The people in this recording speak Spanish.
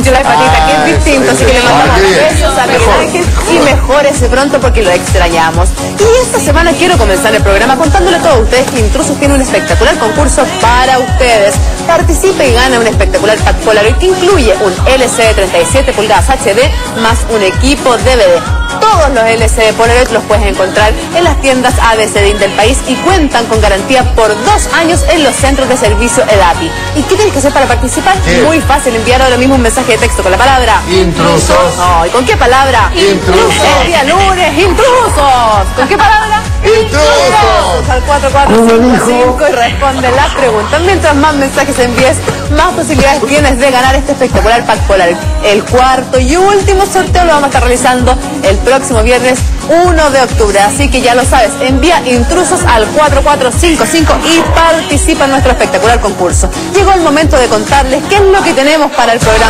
de la patita, que es distinto, así que le mandamos besos a Miguel Ángel y mejórese pronto porque lo extrañamos. Y esta semana quiero comenzar el programa contándole a todos ustedes que Intrusos tiene un espectacular concurso para ustedes. Participe y gana un espectacular pack Polaroid que incluye un LCD de 37 pulgadas HD más un equipo DVD. Todos los LCD Polaroid los puedes encontrar en las tiendas ABCDIN del país y cuentan con garantía por 2 años en los centros de servicio EDAPI. ¿Y qué tienes que hacer para participar? Muy fácil, enviar ahora mismo un mensaje de texto con la palabra Intrusos. Oh, ¿y con qué palabra? Intrusos. El día lunes, Intrusos. ¿Con qué palabra? Intrusos. Al 4455 y responde la pregunta. Mientras más mensajes envíes, más posibilidades tienes de ganar este espectacular pack Polaroid. El cuarto y último sorteo lo vamos a estar realizando el próximo viernes 1 de octubre. Así que ya lo sabes, envía Intrusos al 4455 y participa en nuestro espectacular concurso. Llegó el momento de contarles qué es lo que tenemos para el programa.